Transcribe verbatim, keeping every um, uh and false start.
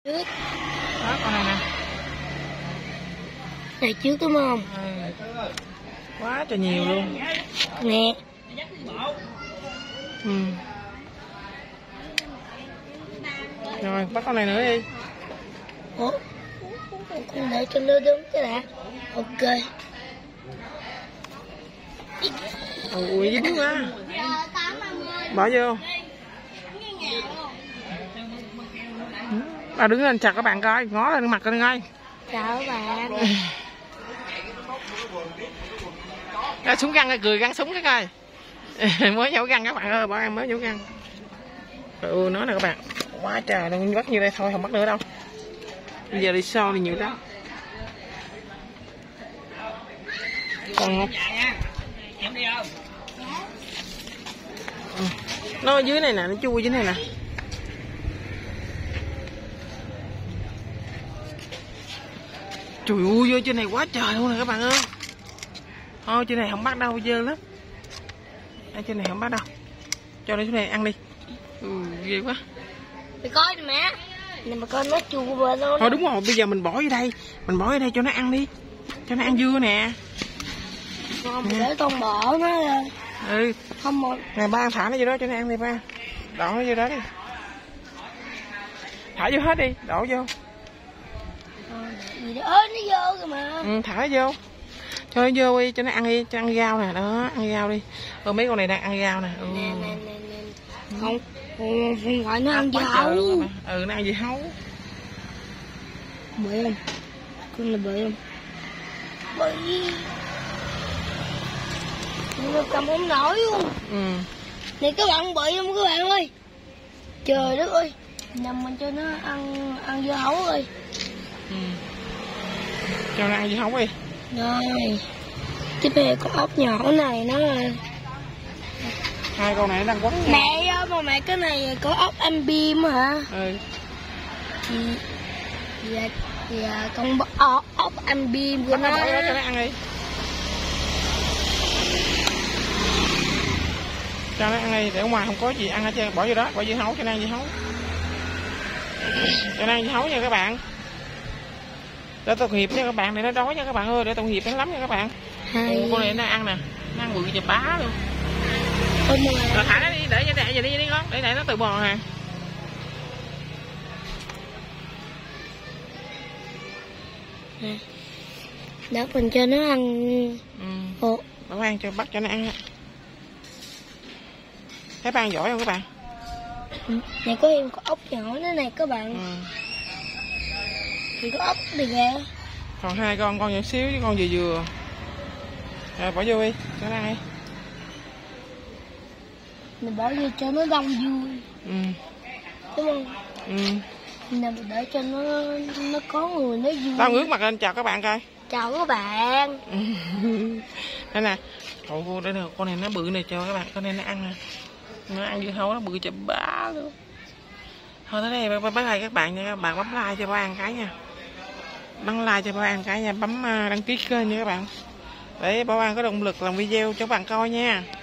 Trước. Đó, con này nè. Này trước đúng không? Ừ. Quá trời nhiều luôn. Nè. Ừ. Rồi, bắt con này nữa đi. Ủa? Con để cho nó đúng cái đã. Ok. Ui, dính quá. Bỏ vô. Bà đứng lên chặt các bạn coi, ngó lên mặt coi coi. Chào các bạn. Ra súng găng coi, cười găng súng cái coi. Mới nhổ găng các bạn ơi, bọn em mới nhổ găng. Ừ, nói nè các bạn, quá trời luôn, bắt như đây thôi, không bắt nữa đâu. Bây giờ đi so thì nhiều đó. Còn không? Ừ. Nó ở dưới này nè, nó chui dưới này nè. Trời ơi, vô trên này quá trời luôn nè các bạn ơi. Thôi trên này không bắt đâu, dơ lắm. Ở trên này không bắt đâu. Cho nó xuống này ăn đi. Ừ, ghê quá. Mày coi nè mẹ. Nè mà coi nó chui bên luôn. Thôi đúng rồi, bây giờ mình bỏ vô đây. Mình bỏ vô đây cho nó ăn đi. Cho nó ăn dưa nè. Không, để con bỏ nó ra. Ừ. Không một. Nè ba thả nó vô đó cho nó ăn đi ba. Đổ nó vô đó đi. Thả vô hết đi, đổ vô. Gì đó, ơi nó vô rồi mà. Ừ, thả nó vô. Cho nó vô đi, cho nó ăn đi, cho ăn rau nè, đó, ăn rau đi. Ừ, mấy con này đang ăn rau nè. Ừ. Nè nè nè nè. Không, không, không gọi nó ăn dưa hấu. Ừ, nó ăn dưa hấu. Bự không? Con là bự không? Bự. Nó cầm không nổi luôn. Ừ. Này các bạn bự không các bạn ơi. Trời đất ơi. Nằm mình cho nó ăn ăn dưa hấu ơi. Ừ. Cho nó ăn dưa hấu đi. Rồi. Tiếp theo con ốc nhỏ này nó hai con này nó đang quấn. Mẹ ơi mà mẹ cái này có ốc ăn bim hả? Ừ. Thì, dạ, dạ con ốc, ốc ăn bim của nó. Bỏ đó cho nó ăn đi. Cho nó ăn đi, để ở ngoài không có gì ăn hết trơn, bỏ vô đó, bỏ dưa hấu cho nó ăn dưa hấu. Cho nó ăn dưa hấu nha các bạn. Để tội nghiệp nha các bạn, để nó đói nha các bạn ơi, để tội nghiệp nó lắm nha các bạn. Ồ, con này nó ăn nè, nó ăn bự chà bá luôn. Rồi thả nó đi, để cho để giờ đi đi con, để để nó tự bò hà. Để mình cho nó ăn. Ừ. Ồ. Bảo ăn cho bắt cho nó ăn. Thấy ba ăn giỏi không các bạn? Này có em có ốc nhỏ nữa này các bạn. Ừ. Thì có ốc đi kìa. Còn hai con, con nhỏ xíu với con vừa vừa. Rồi bỏ vô đi, cho nó ăn đi. Mình bỏ vô cho nó đông vui. Ừ. Đúng không? Ừ. Nè mình để cho nó nó có người nó vui. Tao ngước mặt lên chào các bạn coi. Chào các bạn. Đây nè. Ồ, đây nè, con này nó bự này cho các bạn, con này nó ăn nè. Nó ăn dưa hấu nó bự chà bá luôn. Thôi tới đây bye bye các bạn nha, các bạn bấm like cho ba ăn cái nha. Bấm like cho ba ăn cái nha, bấm đăng ký kênh nha các bạn. Để bảo an có động lực làm video cho các bạn coi nha.